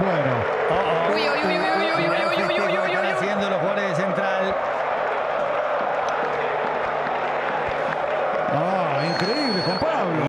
Bueno. Uy, uy, uy, uy, uy, uy, uy, uy, uy, uy, uy, uy. Haciendo los jugadores de Central. Increíble, Juan Pablo.